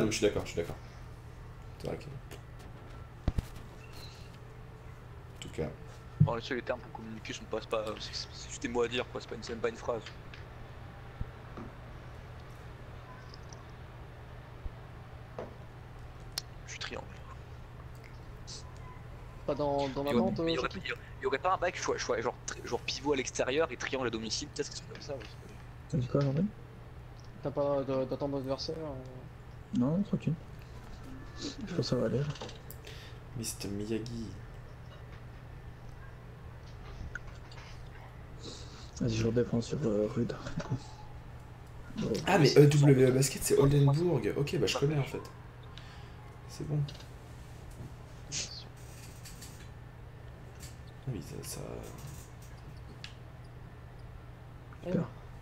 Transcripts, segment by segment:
mais je suis d'accord, je suis d'accord. C'est vrai que... En tout cas... Bon, les seuls termes pour communiquer sont pas... C'est juste des mots à dire, quoi. C'est même pas une phrase. Je suis triangle. Pas dans ma vente, il y aurait pas un bac genre pivot à l'extérieur et triangle à domicile, peut-être que c'est comme ça. Ouais. T'as dit quoi, Jordan? T'as pas d'attendre d'adversaire Non, tranquille. Je pense que ça va aller. Mr. Miyagi. Vas-y, je redéfends sur Rude. Ah mais EWE Basket c'est Oldenburg. Ok bah je connais en fait. C'est bon. Oui ça... Coupe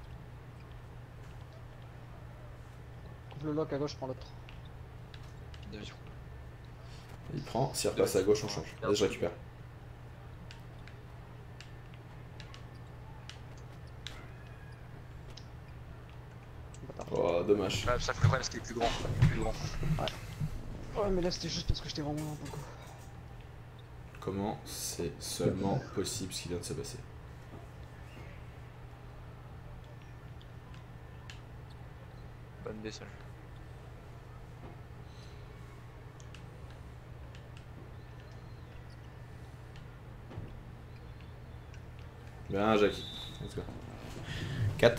le lock à gauche, je prends l'autre. Il prend, s'il repasse à gauche on change. Là je récupère. Oh dommage. Ouais, ça fait le problème parce qu'il est plus grand. Ouais mais là c'était juste parce que j'étais vraiment un peu coup. Comment c'est seulement possible ce qui vient de se passer? Bonne baissage. Bien Jackie. Let's go. 4.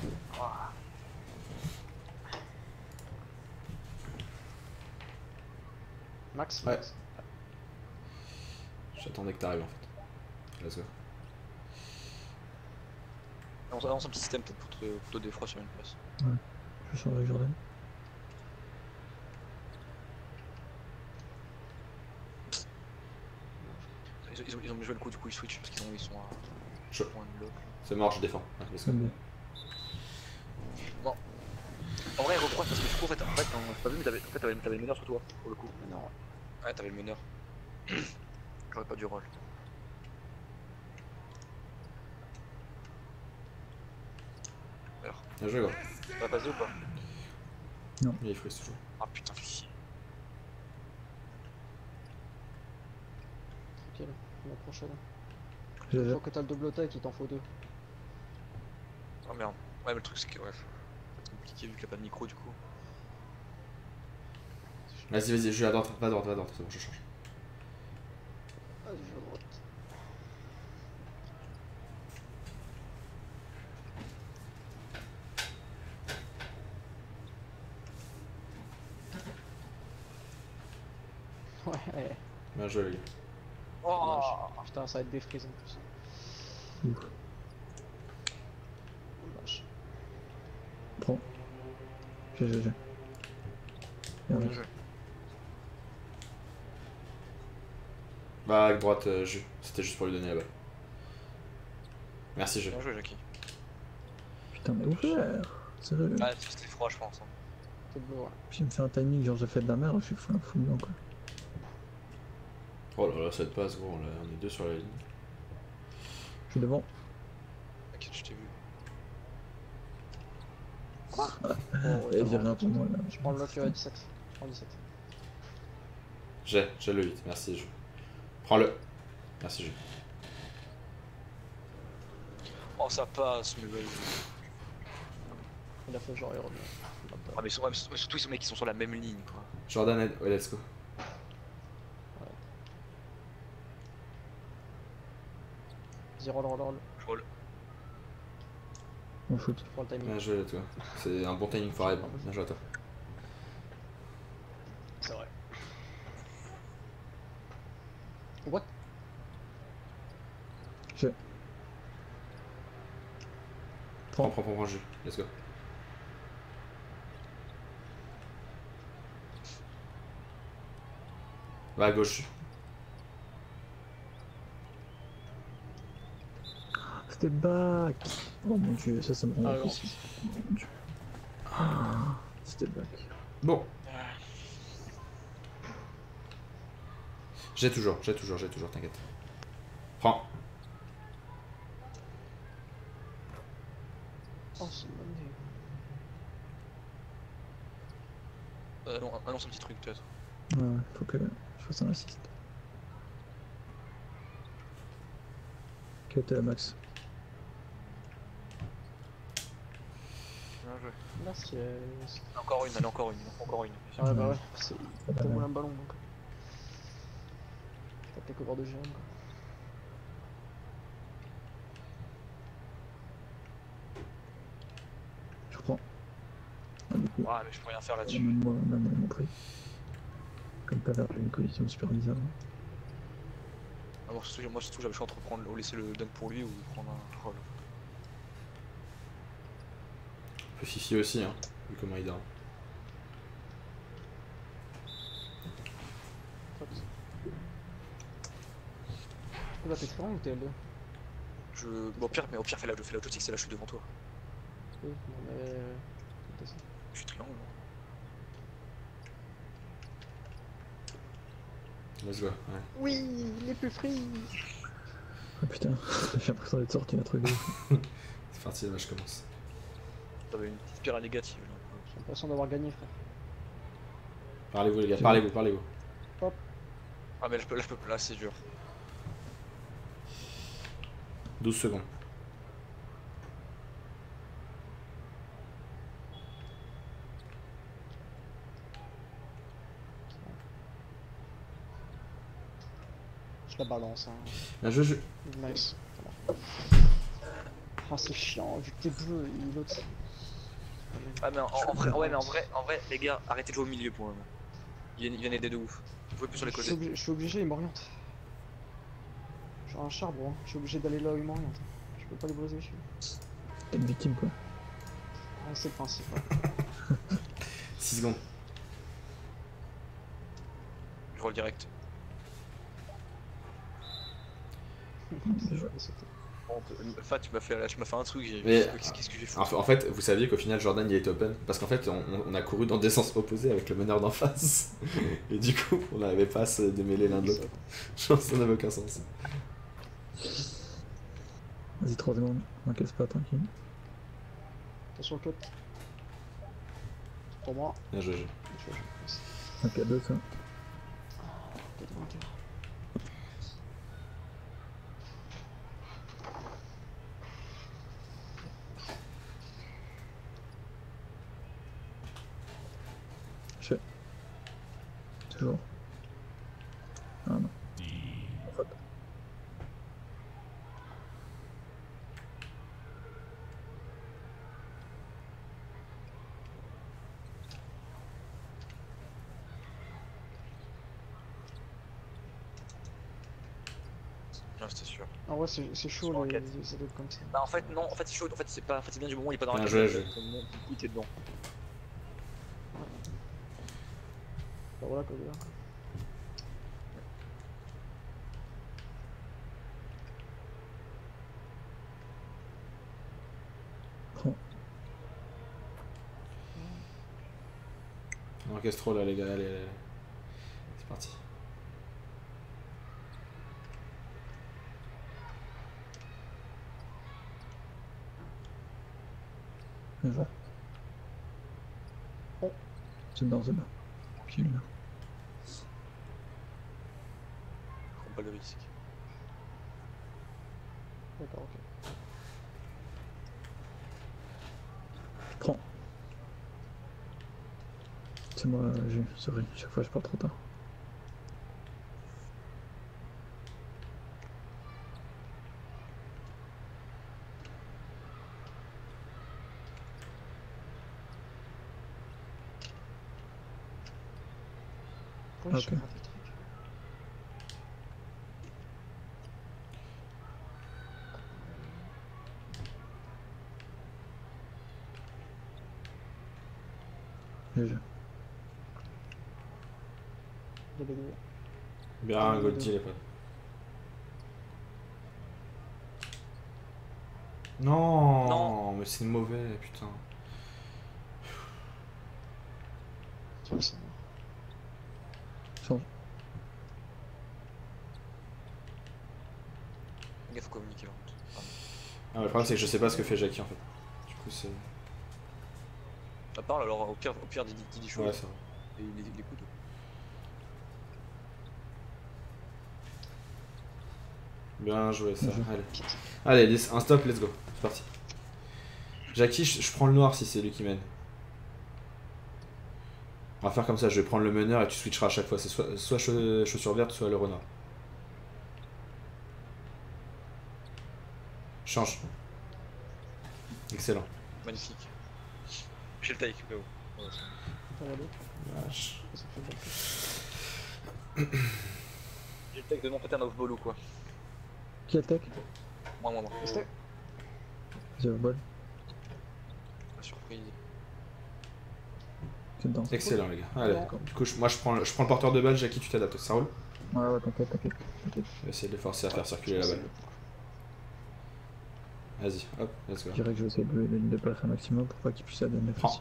Max. Ouais. J'attendais que t'arrives en fait. Let's go. On lance un petit système peut-être pour te défroider sur une place. Ouais, je suis avec Jordan. Ils ont joué le coup, du coup ils switch parce ils sont à point de bloc. C'est mort, je défends. Ouais, let's go. Bon. En vrai, reproche parce que du coup, en fait j'ai pas vu, mais t'avais le meneur sur toi pour le coup. Non. Ouais, t'avais le meneur. J'aurais pas du rôle. Alors. Bien joué, gros. Ça va passer ou pas? Non. Il est frise toujours. Ah putain, fais chier. Tranquille, on la prochaine. J'ai Faut que t'as le double attaque, il t'en faut 2. Oh merde. Ouais, mais le truc c'est que ouais, c'est compliqué vu qu'il a pas de micro du coup. Vas-y, je vais à droite, va à droite, c'est bon, je change. Vas-y, je vais à droite. Ouais. Bien joué, les gars. Oh putain, ça va être des frises en plus. Ouf. Vache. Prends. J'ai. Bien joué. Bah, avec droite, jus. C'était juste pour lui donner la balle. Merci, jeu. Bien joué, Jackie. Putain, mais ouvert. Sérieux. Ouais, c'était froid, je pense. Hein. C'est beau, ouais. Puis il me fait un timing, genre j'ai fait de la merde, je suis fou blanc quoi. Oh là là, cette passe, gros, on est deux sur la ligne. Je suis devant. T'inquiète, je t'ai vu. Et j'ai rien pour moi là. Je prends le lock 17. Je prends 17. J'ai le 8, merci, jeu. Prends-le. Merci, jeu. Oh, ça passe, mais vas-y. Il a fait genre, il revient. Ah, mais surtout, ils sont sur la même ligne, quoi. Jordan, aide. Ouais, let's go. Ouais. Vas-y, roll. Je roll. On shoot. Je prends le timing. Bien joué, toi. C'est un bon timing for Rib. Bien joué à toi. C'est vrai. What? J'ai. Prends, jeu. Let's go. Va à gauche. C'était back. Oh mon dieu, ça me rend Ah, impossible. Oh mon dieu. C'était back. Bon. J'ai toujours, t'inquiète. Prends. Oh, c'est une bonne idée. Non, annonce un petit truc peut-être. Ouais, faut que je fasse un assist. Quel était la max? Bien joué. Merci. Encore une, allez, encore une, encore une. Ouais, bah ouais, c'est. Pas T'as mal. volé un ballon donc. T'as quelques bords de Jérôme quoi. Je reprends. Ah, du coup, Ouais, mais je peux rien faire la là-dessus. main de moi, la main de mon prix. Comme tout à l'heure, j'ai une collision super bizarre. Ah, moi, surtout, j'avais le choix entre prendre, ou laisser le dunk pour lui ou prendre un roll. Un peu Fifi aussi, hein, vu comment il dort. Tu vas t'es très long ou t'es L2? Bon, au pire, fais la joystick, c'est là, je suis devant toi. Oui, non mais. C'est ça. Je suis triangle. Let's go, ouais. Oui, les plus free. Ah putain, j'ai l'impression d'être sorti d'un truc de ouf. C'est parti, là je commence. T'avais une petite spirale négative là. J'ai l'impression d'avoir gagné, frère. Parlez-vous les gars, C'est parlez-vous, parlez-vous. Ah, mais là, c'est dur. 12 secondes. Je la balance, hein. Bien joué, je... Nice. Ah, c'est chiant, vu que t'es bleu et l'autre. Ah, mais en vrai, ouais, mais en vrai, les gars, arrêtez de jouer au milieu pour le moment. Il vient aider de ouf. Jouez plus sur les côtés. Je suis obligé, il m'oriente. J'ai un char, bro. Je suis obligé d'aller là où il m'oriente. Je peux pas les briser, je suis. T'es une victime quoi. Ouais, c'est le principe. Ouais. 6 secondes. Je roll direct. C'est joué, sauter. Bon, Fat, tu m'as fait un truc, j'ai Mais- qu'est-ce que j'ai fait? En fait, vous saviez qu'au final, Jordan il était open. Parce qu'en fait, on a couru dans des sens opposés avec le meneur d'en face. Et du coup, on n'avait pas à se démêler l'un de l'autre. Je pense que ça n'avait aucun sens. Vas-y, 3 secondes, on casse pas, tranquille. Attention au cut. Pour moi. Bien joué, joué. Je 1 4 2 ça. Je fais. Toujours. Ah non. Faute. Non, c'était sûr. En vrai, c'est chaud Sur les enquête. aides comme ça. Bah, en fait, non, en fait, c'est chaud. En fait, c'est pas, en fait, c'est bien du moment où il est pas dans la Bien cage. joué, joué. Du coup, il était dedans. Bah voilà quoi, gars. Prends. On encaisse trop là, les gars, allez, allez, allez. C'est parti. Bien joué. Oh. C'est bien, c'est bien. Tranquille. Prends pas le risque. D'accord, ok. Je prends. C'est moi, sorry, chaque fois je pars trop tard. Pourquoi Ok. j'ai raté le truc? GG. J'ai bégayé. Bien, Goldie, les potes. Non, Non. mais c'est mauvais, putain. Tu vois, c'est mort. Change. Il faut communiquer. Ah, le problème, c'est que je sais pas ce que fait Jackie en fait. Du coup, c'est. À part alors, au pire, dis des choses. Ouais, ça va. Et les couteaux. Bien joué ça. Bien joué. Allez. Allez, un stop, let's go. C'est parti. Jackie, je prends le noir si c'est lui qui mène. On va faire comme ça, je vais prendre le meneur et tu switcheras à chaque fois. C'est soit chaussure verte, soit le renard. Change. Excellent. Magnifique. J'ai le take, là-haut. Ouais, Pas la l'autre. Vache. Ça fait bien. j'ai le take de non péter un off-ball ou quoi. Qui attaque? Moi. Restez. The ball. La surprise. C'est dedans. Excellent les gars. Allez. D'accord. Du coup, moi je prends le porteur de balle, Jackie, tu t'adaptes. Ça roule? Ouais, t'inquiète. Je vais essayer de les forcer à faire circuler la balle. Vas-y, hop, let's go. Je dirais que je vais essayer de le déplacer un maximum pour pas qu'il puisse admettre. Prends.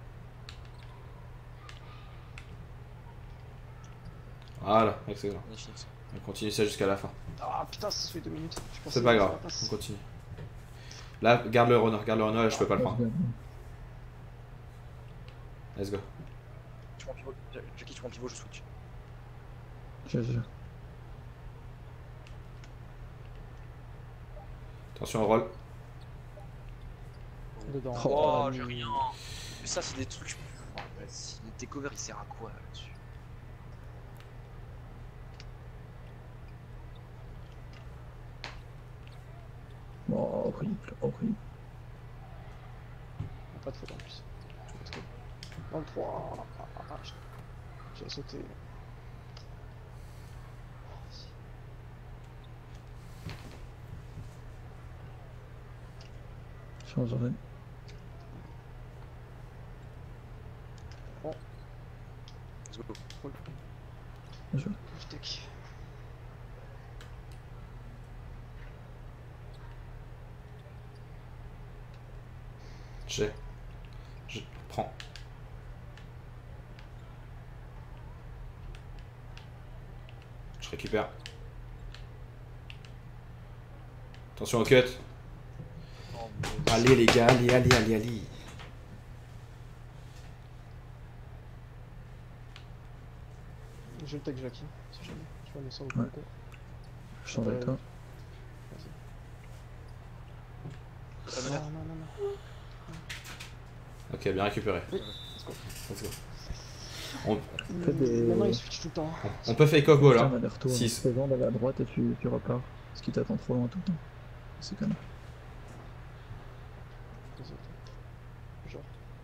Voilà, excellent. Magnifique. On continue ça jusqu'à la fin. Ah putain, ça se fait 2 minutes. Je pensais C'est pas que grave, ça passe. on continue. Là, garde le runner, là, je peux pas le prendre. Let's go. Tu prends pivot. Jackie, tu prends pivot, je switch. Je. Attention au roll. Dedans. Oh, la j'ai nuit. rien. Mais ça, c'est des trucs. Oh, vas-y. Le takeover, il sert à quoi là-dessus? Oh, horrible. Pas de faute en plus. Let's go. 23. J'ai sauté. Change en zone. Let's go. Bien joué. Je take. Je prends. Je récupère. Attention au cut. Oh, mais- Allez les gars, allez. Je le take Jackie, si jamais. Je vais aller sur le Ouais. côté. Je change avec toi. Ça me Non, nerve. non. Ok, bien récupéré. Oui, let's go. Let's go. On, Fais des- Maintenant, il switch tout le temps. on peut fake off ball Tiens, hein. un aller-retour. Six. Fais d'aller à droite et tu repars. Parce qu'il t'attend trop loin tout le temps. C'est quand même. Genre.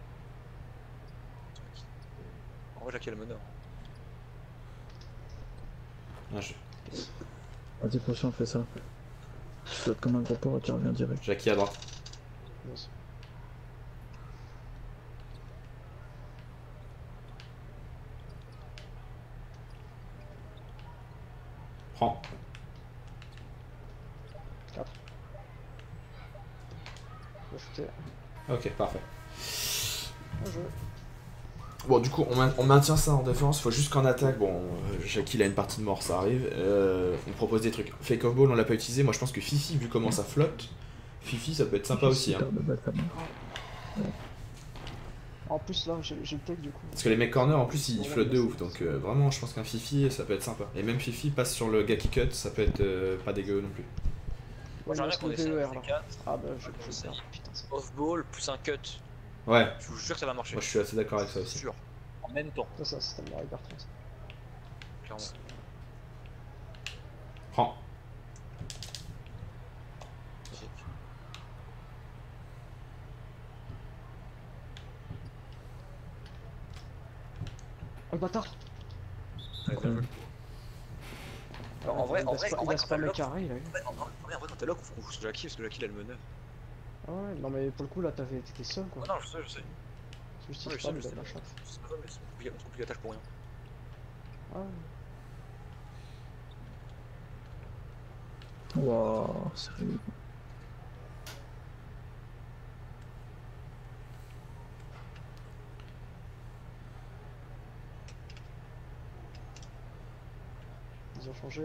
En vrai, Jackie a le meneur. Ah, Vas-y, prochain, fais ça. Tu sautes comme un gros porc et tu reviens direct. Jackie à droite. Yes. Prends. 4. Je vais shooter. Ok, parfait. Bien joué. Bon, du coup, on maintient ça en défense. Faut juste qu'en attaque, bon, Jackie il a une partie de mort, ça arrive. On propose des trucs. Fake off ball, on l'a pas utilisé. Moi, je pense que Fifi, vu comment ça flotte, Fifi, ça peut être sympa aussi. Hein. Super de balle, ça marche. En plus, là, j'ai le take du coup. Parce que les mecs corner, en plus, ils flottent de ouf. Donc, vraiment, je pense qu'un Fifi, ça peut être sympa. Et même Fifi passe sur le Gaki cut, ça peut être pas dégueu non plus. Ouais, J'aimerais il qu'on reste essaie le un VER là. C4, Ah bah, je essaye. perds. Putain, c'est. off-ball plus un cut. Ouais, Je vous jure que ça va marcher. moi je suis assez d'accord avec ça aussi. Sûr. En même temps, Ça, c'est tellement hyper trans. clairement. Prends. Magnifique. Oh le bâtard! Allez, bien joué. Alors, en vrai, il en laisse vrai, pas- en il vrai, laisse quand pas t'as le lock, carré, il a eu. en vrai, quand t'es lock, faut qu'on joue sur Jackie parce que Jackie il a le meneur. Ah ouais, non mais pour le coup là t'étais seul quoi. Oh non, je sais. C'est juste Ouais, il je se parle, sais, il a de la chatte. C'est pas vrai, mais on se complique la tâche pour rien. Ah ouais. Wouah, sérieux. Ils ont changé.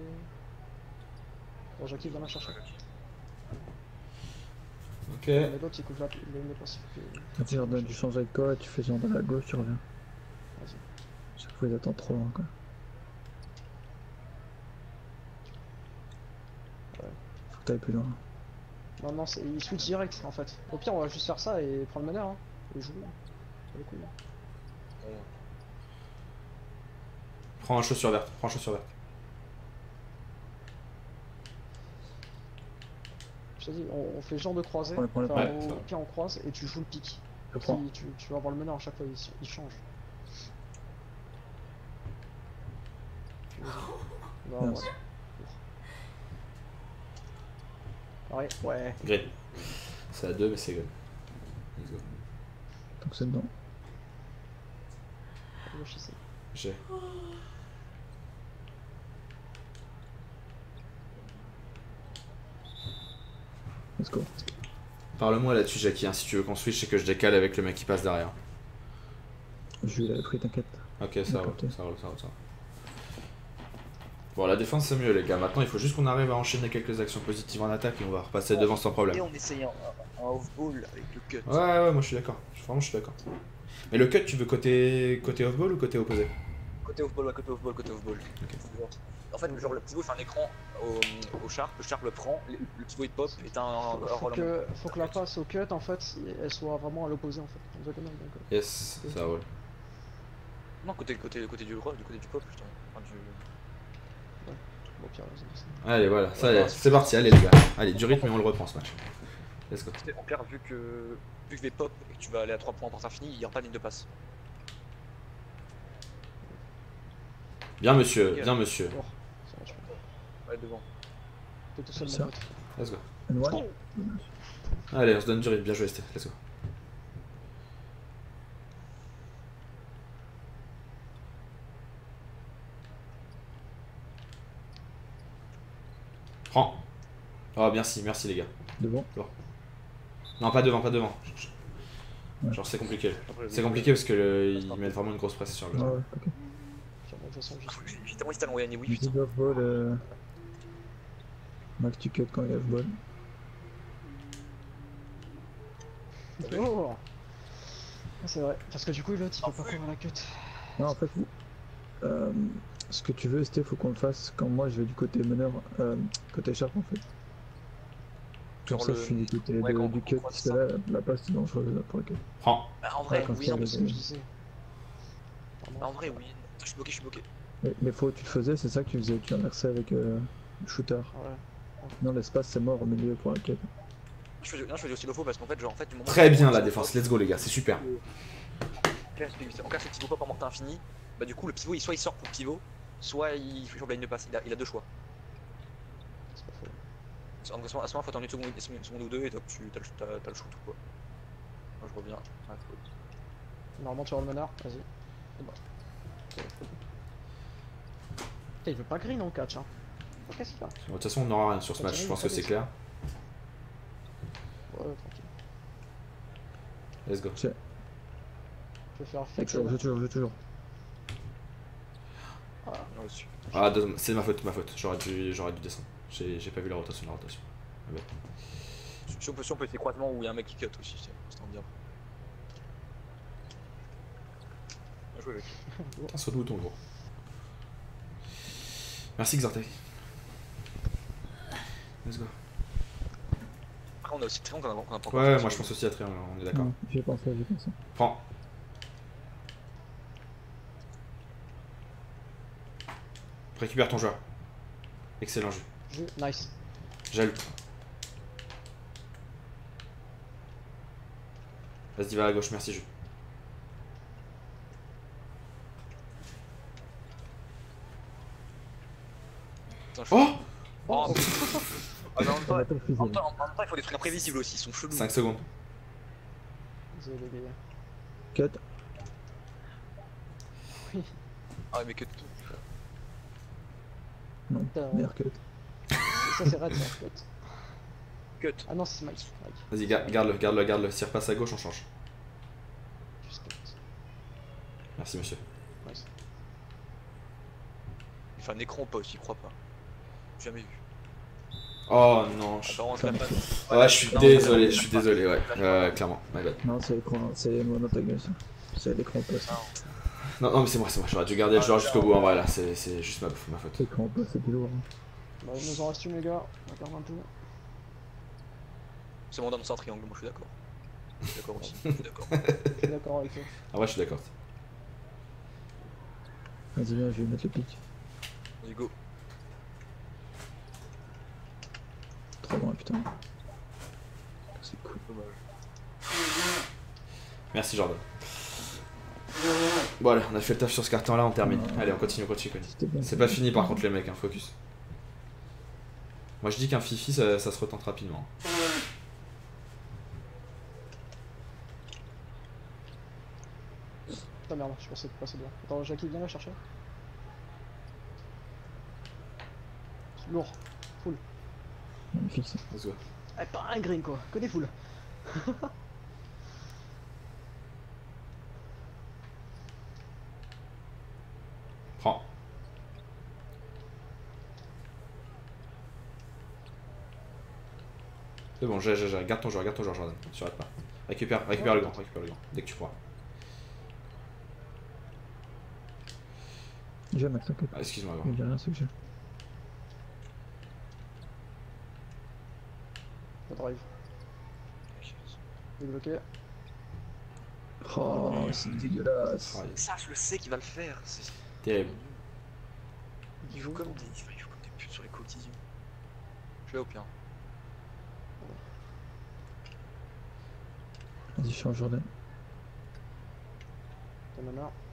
Bon, Jackie va la chercher. Ok. Mais l'autre il couvre la. Il met pas si. Vas-y, Jordan, tu changes avec toi et tu fais genre de la gauche, tu reviens. Vas-y. fois ils attendent trop loin quoi. Faut que t'ailles plus loin. Non, non, il switch direct en fait. Au pire, on va juste faire ça et prendre le meneur. Hein. Et jouer. Les couilles. Prends un chaussure verte, prends un chaussure verte. Je te dis, on fait genre de croisé. Prends-le. Enfin, Ouais, ça au va. pire, on croise et tu joues le pic. Je prends. Tu vas avoir le meneur à chaque fois, il change. Non, Mince. ouais. Pareil, ouais. Green. C'est à 2, mais c'est good. Let's go. Donc c'est dedans. Gauche ici. J'ai. Let's go. Parle-moi là-dessus, Jackie, hein, si tu veux qu'on switch, c'est que je décale avec le mec qui passe derrière. Je l'avais pris, t'inquiète. Ok, ça roule, capté. ça roule, ça roule, ça roule. Bon, la défense c'est mieux, les gars. Maintenant, il faut juste qu'on arrive à enchaîner quelques actions positives en attaque et on va repasser devant sans Et problème. on essaye un off-ball avec le cut. Ouais, moi je suis d'accord. Vraiment, je suis d'accord. Mais le cut, tu veux côté off-ball ou côté opposé? Côté off-ball, ouais, côté off-ball, côté off-ball. En fait, genre, le pivot fait un écran au Sharp, le Sharp le prend, le pivot il pop et t'as un Faut que la passe au cut en fait, elle soit vraiment à l'opposé en fait. Comme ça, quand même, donc, Yes, ça roule. Non, côté du pop, justement. Enfin, du... Bon, pire, vas-y. Allez, voilà, ça y est, c'est parti, allez les gars. Allez, du rythme et on le reprend ce match. Let's go. En clair, vu que je vais pop et que tu vas aller à 3 points en porte infini, il n'y aura pas de ligne de passe. Bien monsieur, bien monsieur. Bon, ça marche pas. Ouais, devant. T'es tout seul, Ça. mon pote. Let's go. And one. Allez, on se donne du rythme, bien joué, Sté. Let's go. Prends. Oh, merci, merci les gars. Devant. Non, pas devant, pas devant. Ouais. Genre, c'est compliqué. Après, C'est compliqué parce que ils mettent vraiment une grosse pression sur le Ouais, jeu. ouais, ok. Tiens, bon, de toute façon, juste. Évidemment, il s'est envoyé un oui, Du putain. off ball. Max, tu cut quand il y a off ball. Oh c'est vrai, parce que du coup l'autre il peut pas courir la cut. Non, en fait, ce que tu veux, Sté, faut qu'on le fasse quand moi je vais du côté meneur, côté Sharp en fait. Comme Genre ça, le- je suis du côté ouais, quand du on cut, croise parce que là, la passe est dangereuse là, pour le cut. Prends. Bah, en vrai, Ouais, quand oui, ça, non, mais C'est ce que je disais. en vrai, oui. Je suis bloqué, je suis bloqué. Mais faut, tu le faisais, c'est ça que tu faisais, tu inversais avec le shooter. Ouais. Non, l'espace c'est mort au milieu pour la cut. Je faisais aussi le faux parce qu'en fait, genre, en fait, du moment Très où- bien la défense, let's go les gars, c'est super. En clair, c'est le pivot pop en morte infini. Bah, du coup, le pivot, soit il sort pour le pivot, soit il chope la ligne de passe. Il a deux choix. C'est pas faux. À ce moment, faut attendre une seconde ou deux et t'as le shoot ou quoi. Moi, je reviens. Ouais, Normalement tu vas le meneur, vas-y. C'est bon. Putain, il veut pas green en catch hein. Qu'est-ce qu'il a? Bon, de toute façon, on n'aura rien sur ce match, je pense que c'est clair. Ouais, tranquille. Let's go. Je vais faire fake. Je toujours. non, aussi. Ah, c'est ma faute, j'aurais dû descendre. J'ai pas vu la rotation. Ah bah. Si on peut essayer croisement où il y a un mec qui cut aussi, c'est en bien. Bien joué, mec. Un saut de bouton, gros. Merci Xortek. Let's go. Après, on a aussi triangle qu'on a pas encore Ouais, fait, moi je pense aussi à triangle, on est d'accord. Non, j'ai pensé. Prends. Récupère ton joueur. Excellent jeu. Nice. Gèle. Vas-y, va à gauche, merci jeu. Putain, je- Oh Oh, ah, mais en même temps, On va pas le fusil. en même temps, il faut des trucs imprévisibles aussi, ils sont chelous. 5 secondes. Désolé les gars. Cut. Oui. Ah, mais que. Non, Putain, meilleur cut. Ça c'est red ça. Cut. Cut. Ah non c'est Mike. Vas-y, garde-le. S'il repasse à gauche, on change. Juste cut. Merci monsieur. Nice. Il fait un écran pas aussi, il croit pas. Jamais vu. Oh non. Apparemment, c'est même pas. Ouais, je suis désolé, ouais. Clairement, my bad. Non, c'est l'écran, c'est mon antagoniste. C'est l'écran poste. Non, non, mais c'est moi, j'aurais dû garder le joueur jusqu'au bout en vrai là, c'est juste ma faute. C'est grand pas, c'est du lourd. Hein. Bah, il nous en reste une, les gars. On va perdre un peu. C'est mon dame sans triangle, moi je suis d'accord. Je suis d'accord aussi, je suis d'accord. Je suis d'accord avec toi. Ah ouais, je suis d'accord. Vas-y, viens, je vais mettre le pic. Vas-y, go. Trop loin, putain. C'est cool. Dommage. Merci Jordan. Bon allez, on a fait le taf sur ce carton là, on termine. Allez, on continue. C'était bien. C'est pas fini par contre les mecs, hein, focus. Moi je dis qu'un Fifi ça se retente rapidement. Putain, merde, je pensais passer bien. Attends, Jackie, viens la chercher. Lourd. Full. Magnifique ça. Let's go. Eh, pas un green quoi, que des full. Prends. C'est bon, j'ai. Garde ton joueur, Jordan. Tu arrêtes pas. Récupère le grand, dès que tu pourras. J'ai Max, t'inquiète. Ah, excuse-moi, grand. Il y a rien, c'est que j'ai. Ça drive. Il est bloqué. Oh, c'est dégueulasse. Ah, Ça, je le sais qu'il va le faire. terrible. Il joue comme des putes sur les coquilles. Je vais au pire. Vas-y, change Jordan. T'en as marre.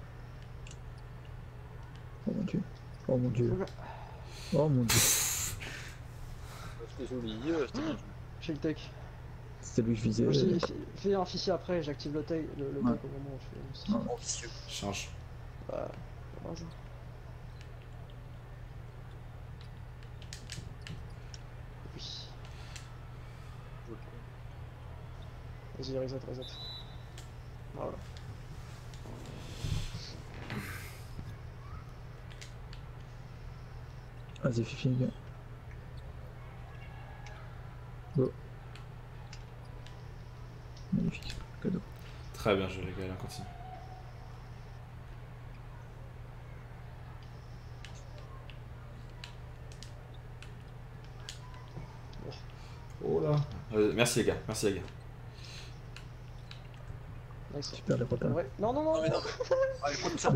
Oh mon dieu. Oh mon dieu. Oh mon dieu. C'était joli, c'était bien. J'ai le tech. C'était lui que je visais. Moi, fais un fichier après, j'active le tech au moment où je fais. Ouais. Ambitieux. Change. Bah, dommage. Oui. Vas-y, reset. Voilà. Vas-y, Fifi, les gars. Go. Magnifique. Cadeau. Très bien joué les gars, allez, on continue. Oh là. Merci les gars. Nice. Super les retards. Ouais. Non. Non mais non. Ah, ça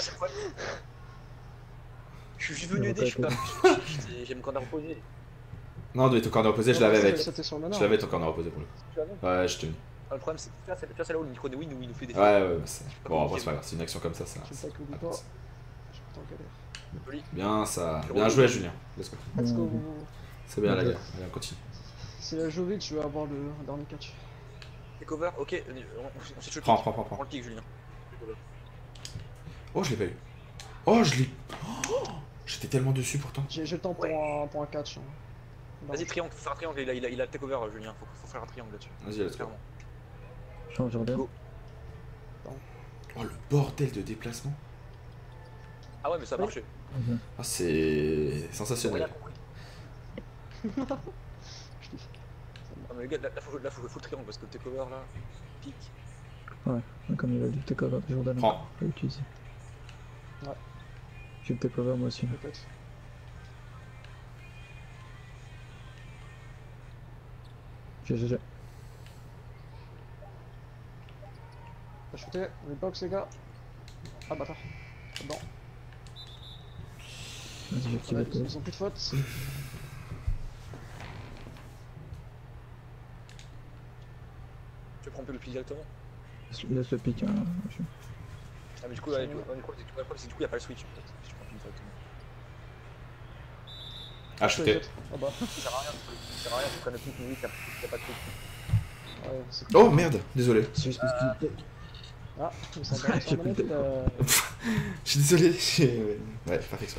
je suis venu aider, je suis pas. J'ai mon corner opposé. Non, mais ton corner opposé, je l'avais avec. C'était sur le meneur. Je l'avais ton corner opposé pour le coup. Tu l'avais ? Ouais, je te dis. Le problème c'est que c'est là où le micro de Win où il nous fait des. Ouais, bon, en vrai, c'est pas grave, c'est une action comme ça. Je sais pas que oublie pas. Je suis en galère. Joli. Bien, ça. Bien joué, Julien. Let's go. Let's go. C'est bien, les gars. Allez, on continue. C'est la Jovic, je vais avoir le dernier catch. Take over, ok, on s'est choqué. Prends. Prends le pic, Julien. Oh, je l'ai pas eu. Oh, je l'ai. Oh, j'étais tellement dessus pourtant. J'ai le temps pour un catch. Hein. Vas-y, triangle, faut faire un triangle, il a take over, Julien, faut faire un triangle là-dessus. Vas-y, let's go. Clairement. Change Jordan. Go. Oh, le bordel de déplacement. Ah ouais, mais ça a marché. Ok. Ah, c'est On a sensationnel. compris. Ah, mais les gars, là faut le triangle parce que le take over là, pique. Ouais, comme il a dit, le takeover de Jordan. Prends. Faut l'utiliser. Ouais. J'ai le takeover moi aussi. Peut-être. J'ai. T'as shooté, on est box les gars. Ah bâtard. Bon. Vas-y, j'active le Ils ont plus de fautes. Tu prends un peu le pic directement. Laisse le pic, hein. Ah mais du coup, ouais, du coup, il y a pas le switch en fait. Si tu prends le pic directement. Ah, je t'ai. Ah bah. Ça sert à rien, tu prends le pic, mais oui, il y a pas de truc. Ouais, c'est Oh merde, désolé. C'est juste parce qu'il. Ah, mais ça va sur la manette. Je suis désolé. Ouais, pas fait exprès.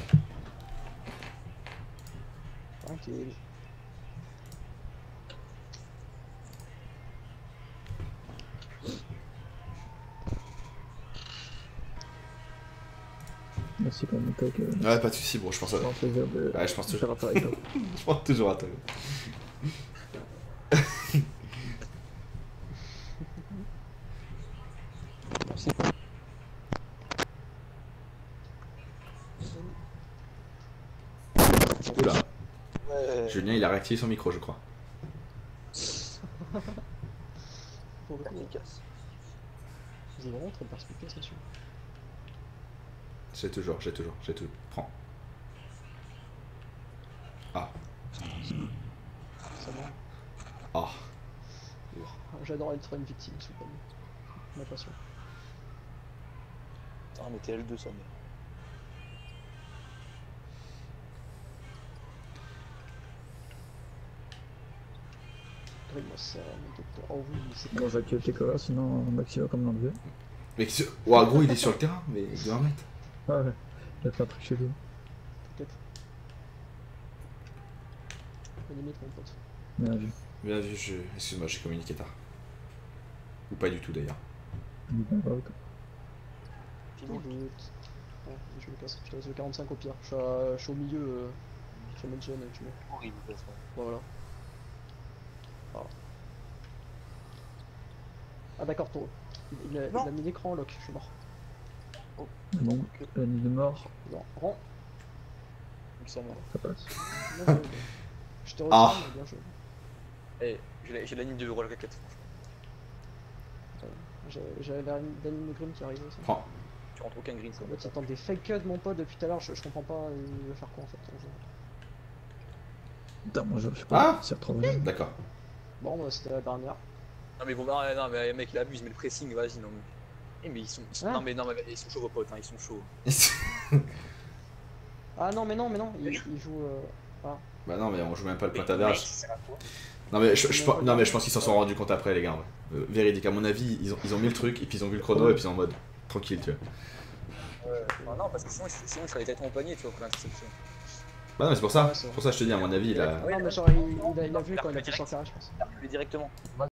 Tranquille. Merci pour mon tech. Ouais, pas de soucis, bon, je pense à. C'est un plaisir de Ouais, je pense faire toujours. affaire avec toi. Je pense toujours à toi. Merci. Oula, Ouais. Julien il a réactivé son micro je crois. Pour le coup, Efficace. vous avez vraiment très perspicace là-dessus. J'ai toujours. Prends. Ah. Ça va. Ah. J'adore être une victime, c'est pas ma passion. Ah, mais t'es L2 ça, mais. Moi ça, mon docteur. Oh oui, c'est Bon, j'ai activé tes covers, sinon Maxi va comme l'enlever. Mais ouah, gros il est sur le terrain, mais de 1 mètre. Ah ouais, il a fait un truc chez lui. peut-être. La limite, mon pote. Bien vu. Bien vu, excuse-moi, j'ai communiqué tard. Ou pas du tout d'ailleurs. Bien, bravo, toi. Sans doute. Ouais, je me casse, je te laisse le 45 au pire. Je suis au milieu, je suis mention et tu mets. Horrible, de toute façon. Voilà. Ah d'accord, Taureau. Il a mis l'écran en lock, je suis mort. La nuit de mort, Non, rends. Donc ça meurt. ça passe. Bien joué. Je te retiens, Ah. mais bien joué. Eh, j'ai la ligne de Roll Racket, franchement. J'avais la ligne de Grim qui arrivait aussi. Prends. Tu rentres aucun green, ça. En fait, il tente des fake cuts, mon pote, depuis tout à l'heure. Je comprends pas, il va faire quoi en fait. Putain, moi je sais pas, Ah c'est retrouvé. D'accord. Bon, bah, c'était la dernière. Non, mais bon, bah, non, mais mec, il abuse, mais le pressing, vas-y, non. Mais, mais ils sont. Ah. Non, mais ils sont chauds, vos potes, hein, ils sont chauds. Ah non, mais non, il joue. Bah non mais on joue même pas le point Mec, d'average. c'est à toi. Non mais je pense qu'ils s'en sont rendus compte après les gars. Ouais. Véridique, à mon avis, ils ont mis le truc et puis ils ont vu le chrono et puis ils sont en mode tranquille tu vois. Ouais, non, parce que sinon il serait été accompagné, tu vois, pour l'interception. Bah non mais c'est pour ça, Ouais, c'est vrai. pour ça je te dis à mon avis il a... Non, mais genre, il a vu quand il a fait sur le carré, je pense. Il a reculé directement.